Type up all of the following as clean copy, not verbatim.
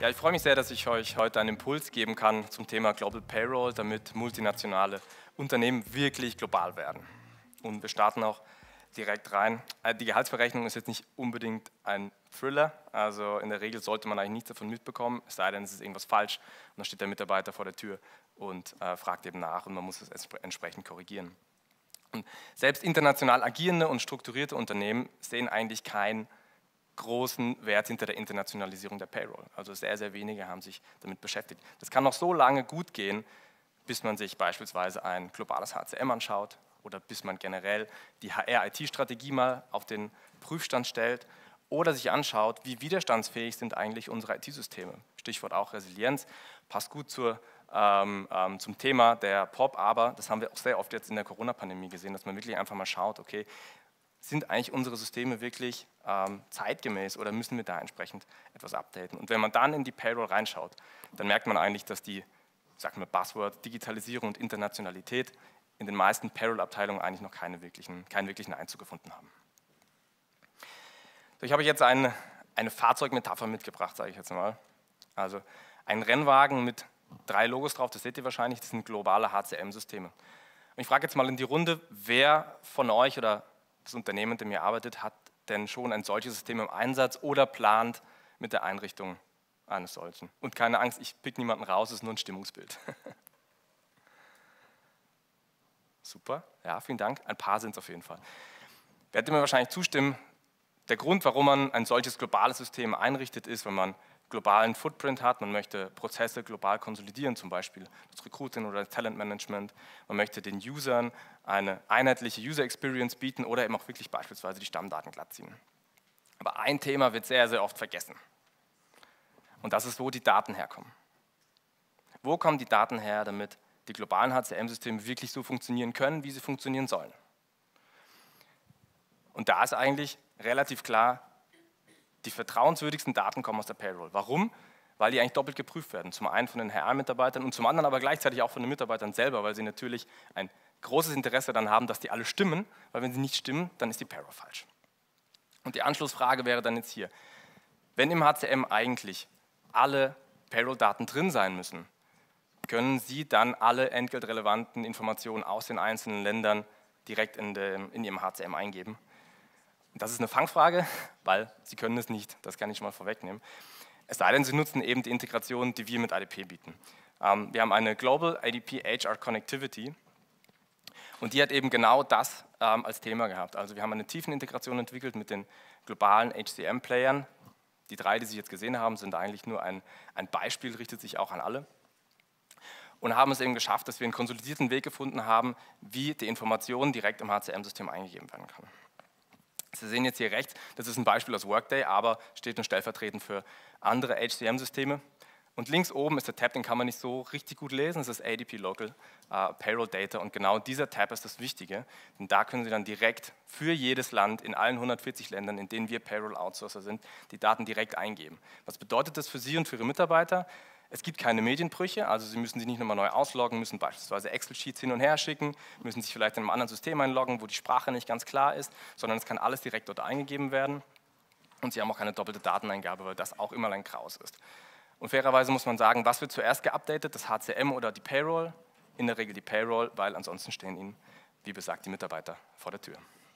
Ja, ich freue mich sehr, dass ich euch heute einen Impuls geben kann zum Thema Global Payroll, damit multinationale Unternehmen wirklich global werden. Und wir starten auch direkt rein. Die Gehaltsberechnung ist jetzt nicht unbedingt ein Thriller, also in der Regel sollte man eigentlich nichts davon mitbekommen, es sei denn, es ist irgendwas falsch und dann steht der Mitarbeiter vor der Tür und fragt eben nach und man muss es entsprechend korrigieren. Und selbst international agierende und strukturierte Unternehmen sehen eigentlich keinen großen Wert hinter der Internationalisierung der Payroll. Also sehr, sehr wenige haben sich damit beschäftigt. Das kann noch so lange gut gehen, bis man sich beispielsweise ein globales HCM anschaut oder bis man generell die HR-IT-Strategie mal auf den Prüfstand stellt oder sich anschaut, wie widerstandsfähig sind eigentlich unsere IT-Systeme. Stichwort auch Resilienz, passt gut zum Thema der POP, aber das haben wir auch sehr oft jetzt in der Corona-Pandemie gesehen, dass man wirklich einfach mal schaut, okay, sind eigentlich unsere Systeme wirklich zeitgemäß oder müssen wir da entsprechend etwas updaten? Und wenn man dann in die Payroll reinschaut, dann merkt man eigentlich, dass die, sagen wir Buzzword, Digitalisierung und Internationalität in den meisten Payroll-Abteilungen eigentlich noch keinen wirklichen Einzug gefunden haben. So, ich habe jetzt eine Fahrzeugmetapher mitgebracht, sage ich jetzt mal. Also ein Rennwagen mit 3 Logos drauf, das seht ihr wahrscheinlich, das sind globale HCM-Systeme. Und ich frage jetzt mal in die Runde, wer von euch oder das Unternehmen, in dem ihr arbeitet, hat denn schon ein solches System im Einsatz oder plant mit der Einrichtung eines solchen? Und keine Angst, ich pick niemanden raus, es ist nur ein Stimmungsbild. Super, ja, vielen Dank. Ein paar sind es auf jeden Fall. Werdet ihr mir wahrscheinlich zustimmen, der Grund, warum man ein solches globales System einrichtet, ist, wenn man globalen Footprint hat, man möchte Prozesse global konsolidieren, zum Beispiel das Recruiting oder das Talentmanagement, man möchte den Usern eine einheitliche User Experience bieten oder eben auch wirklich beispielsweise die Stammdaten glattziehen. Aber ein Thema wird sehr, sehr oft vergessen und das ist, wo die Daten herkommen. Wo kommen die Daten her, damit die globalen HCM-Systeme wirklich so funktionieren können, wie sie funktionieren sollen? Und da ist eigentlich relativ klar, die vertrauenswürdigsten Daten kommen aus der Payroll. Warum? Weil die eigentlich doppelt geprüft werden. Zum einen von den HR-Mitarbeitern und zum anderen aber gleichzeitig auch von den Mitarbeitern selber, weil sie natürlich ein großes Interesse daran haben, dass die alle stimmen, weil wenn sie nicht stimmen, dann ist die Payroll falsch. Und die Anschlussfrage wäre dann jetzt hier, wenn im HCM eigentlich alle Payroll-Daten drin sein müssen, können Sie dann alle entgeltrelevanten Informationen aus den einzelnen Ländern direkt in Ihrem HCM eingeben? Das ist eine Fangfrage, weil Sie können es nicht, das kann ich schon mal vorwegnehmen. Es sei denn, Sie nutzen eben die Integration, die wir mit ADP bieten. Wir haben eine Global ADP HR Connectivity und die hat eben genau das als Thema gehabt. Also wir haben eine Tiefenintegration entwickelt mit den globalen HCM-Playern. Die 3, die Sie jetzt gesehen haben, sind eigentlich nur ein Beispiel, richtet sich auch an alle. Und haben es eben geschafft, dass wir einen konsolidierten Weg gefunden haben, wie die Information direkt im HCM-System eingegeben werden kann. Sie sehen jetzt hier rechts, das ist ein Beispiel aus Workday, aber steht nur stellvertretend für andere HCM-Systeme. Und links oben ist der Tab, den kann man nicht so richtig gut lesen, das ist ADP Local Payroll Data und genau dieser Tab ist das Wichtige, denn da können Sie dann direkt für jedes Land in allen 140 Ländern, in denen wir Payroll Outsourcer sind, die Daten direkt eingeben. Was bedeutet das für Sie und für Ihre Mitarbeiter? Es gibt keine Medienbrüche, also Sie müssen sich nicht nochmal neu ausloggen, müssen beispielsweise Excel-Sheets hin und her schicken, müssen sich vielleicht in einem anderen System einloggen, wo die Sprache nicht ganz klar ist, sondern es kann alles direkt dort eingegeben werden. Und Sie haben auch keine doppelte Dateneingabe, weil das auch immer ein Graus ist. Und fairerweise muss man sagen, was wird zuerst geupdatet, das HCM oder die Payroll? In der Regel die Payroll, weil ansonsten stehen Ihnen, wie besagt, die Mitarbeiter vor der Tür.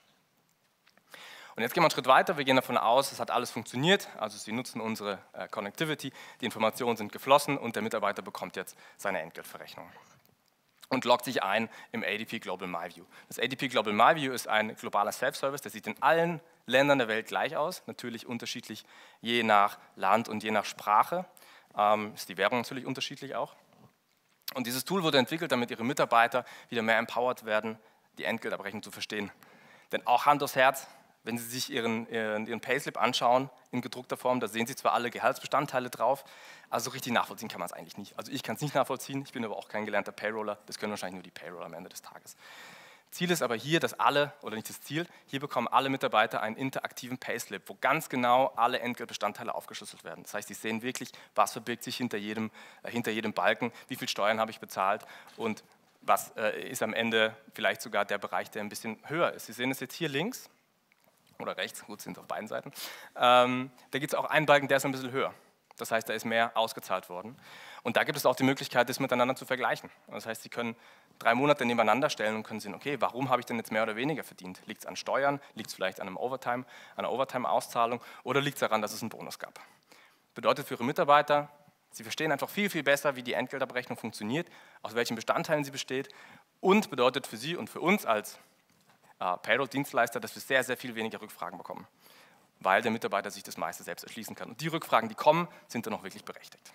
Und jetzt gehen wir einen Schritt weiter, wir gehen davon aus, es hat alles funktioniert, also Sie nutzen unsere Connectivity, die Informationen sind geflossen und der Mitarbeiter bekommt jetzt seine Entgeltverrechnung und loggt sich ein im ADP Global MyView. Das ADP Global MyView ist ein globaler Self-Service, der sieht in allen Ländern der Welt gleich aus, natürlich unterschiedlich je nach Land und je nach Sprache, ist die Währung natürlich unterschiedlich auch. Und dieses Tool wurde entwickelt, damit Ihre Mitarbeiter wieder mehr empowered werden, die Entgeltabrechnung zu verstehen. Denn auch Hand aufs Herz, wenn Sie sich Ihren Payslip anschauen, in gedruckter Form, da sehen Sie zwar alle Gehaltsbestandteile drauf, also richtig nachvollziehen kann man es eigentlich nicht. Also ich kann es nicht nachvollziehen, ich bin aber auch kein gelernter Payroller, das können wahrscheinlich nur die Payroller am Ende des Tages. Ziel ist aber hier, dass alle, oder nicht das Ziel, hier bekommen alle Mitarbeiter einen interaktiven Payslip, wo ganz genau alle Entgeltbestandteile aufgeschlüsselt werden. Das heißt, Sie sehen wirklich, was verbirgt sich hinter jedem Balken, wie viel Steuern habe ich bezahlt und was ist am Ende vielleicht sogar der Bereich, der ein bisschen höher ist. Sie sehen es jetzt hier links oder rechts, gut, sind auf beiden Seiten. Da gibt es auch einen Balken, der ist ein bisschen höher. Das heißt, da ist mehr ausgezahlt worden. Und da gibt es auch die Möglichkeit, das miteinander zu vergleichen. Das heißt, Sie können 3 Monate nebeneinander stellen und können sehen, okay, warum habe ich denn jetzt mehr oder weniger verdient? Liegt es an Steuern? Liegt es vielleicht an einer Overtime-Auszahlung? Oder liegt es daran, dass es einen Bonus gab? Bedeutet für Ihre Mitarbeiter, Sie verstehen einfach viel, viel besser, wie die Entgeltabrechnung funktioniert, aus welchen Bestandteilen sie besteht, und bedeutet für Sie und für uns als Payroll-Dienstleister, dass wir sehr, sehr viel weniger Rückfragen bekommen, weil der Mitarbeiter sich das meiste selbst erschließen kann. Und die Rückfragen, die kommen, sind dann auch wirklich berechtigt.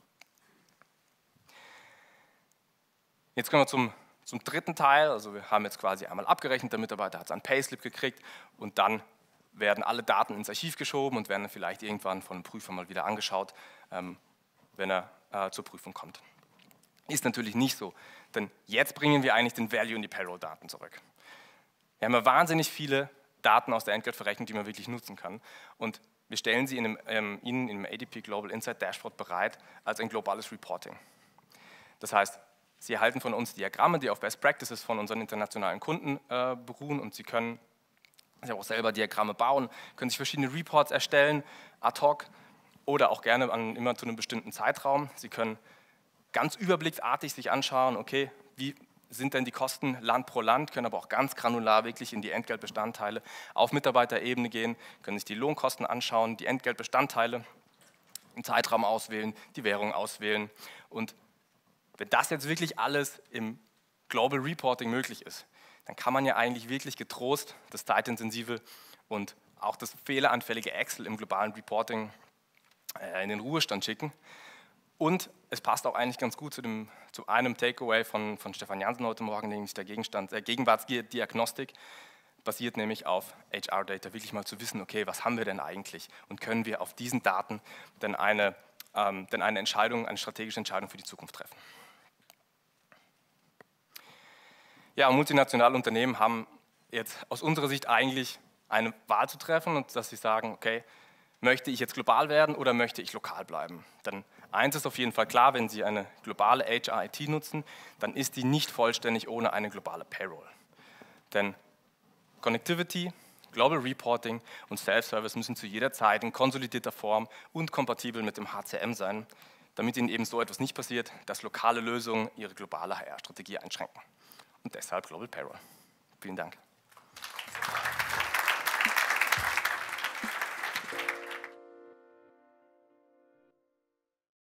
Jetzt kommen wir zum dritten Teil. Also wir haben jetzt quasi einmal abgerechnet, der Mitarbeiter hat seinen Payslip gekriegt und dann werden alle Daten ins Archiv geschoben und werden dann vielleicht irgendwann von einem Prüfer mal wieder angeschaut, wenn er zur Prüfung kommt. Ist natürlich nicht so, denn jetzt bringen wir eigentlich den Value in die Payroll-Daten zurück. Wir haben ja wahnsinnig viele Daten aus der Entgeltverrechnung, die man wirklich nutzen kann, und wir stellen sie Ihnen im ADP Global Insight Dashboard bereit als ein globales Reporting. Das heißt, Sie erhalten von uns Diagramme, die auf Best Practices von unseren internationalen Kunden beruhen, und Sie können sich auch selber Diagramme bauen, können sich verschiedene Reports erstellen, ad hoc oder auch gerne immer zu einem bestimmten Zeitraum. Sie können ganz überblicksartig sich anschauen, okay, wie sind denn die Kosten Land pro Land, können aber auch ganz granular wirklich in die Entgeltbestandteile auf Mitarbeiterebene gehen, können sich die Lohnkosten anschauen, die Entgeltbestandteile im Zeitraum auswählen, die Währung auswählen. Und wenn das jetzt wirklich alles im Global Reporting möglich ist, dann kann man ja eigentlich wirklich getrost das zeitintensive und auch das fehleranfällige Excel im globalen Reporting in den Ruhestand schicken. Und es passt auch eigentlich ganz gut zu einem Takeaway von Stefan Jansen heute Morgen, nämlich der Gegenwartsdiagnostik, basiert nämlich auf HR-Data, wirklich mal zu wissen, okay, was haben wir denn eigentlich und können wir auf diesen Daten denn eine strategische Entscheidung für die Zukunft treffen. Ja, multinationale Unternehmen haben jetzt aus unserer Sicht eigentlich eine Wahl zu treffen, und dass sie sagen, okay, möchte ich jetzt global werden oder möchte ich lokal bleiben? Denn eins ist auf jeden Fall klar, wenn Sie eine globale HR-IT nutzen, dann ist die nicht vollständig ohne eine globale Payroll. Denn Connectivity, Global Reporting und Self-Service müssen zu jeder Zeit in konsolidierter Form und kompatibel mit dem HCM sein, damit Ihnen eben so etwas nicht passiert, dass lokale Lösungen Ihre globale HR-Strategie einschränken. Und deshalb Global Payroll. Vielen Dank.